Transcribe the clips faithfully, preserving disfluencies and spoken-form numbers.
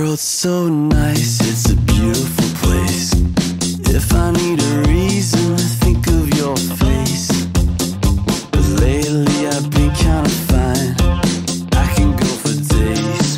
world's so nice, it's a beautiful place. If I need a reason to think of your face, but lately I've been kinda fine. I can go for days.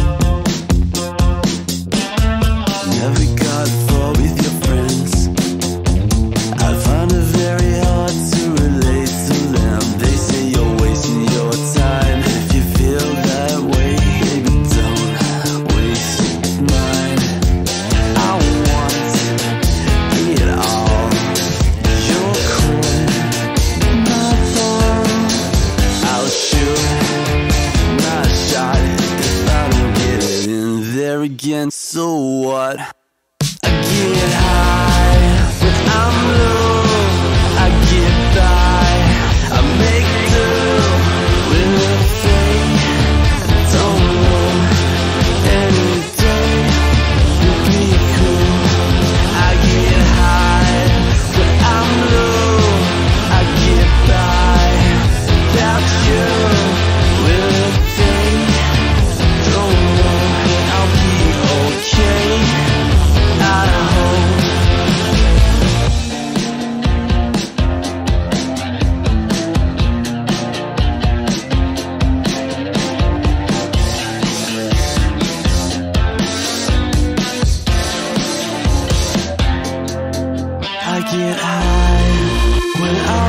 Never got far with your friends. I find it very hard to relate to them. They say you're wasting your time. If you feel that way, baby, don't waste mine. I want it all. You're cool, my ball. I'll shoot my shot if I don't get it in there again. So what? I get high when I'm low. I get by, I make do with a thing. Don't know, any day will be cool. I get high when I'm low. I get by, without you with a thing. Don't know, I'll be okay. I hope. I get high when I